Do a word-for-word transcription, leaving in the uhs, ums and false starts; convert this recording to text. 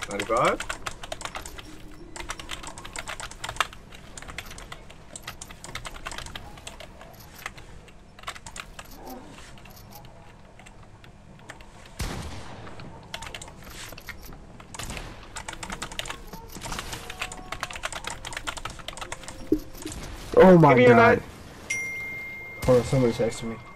ninety-five. Oh my Give me a god. knife. Hold on, somebody's texting me.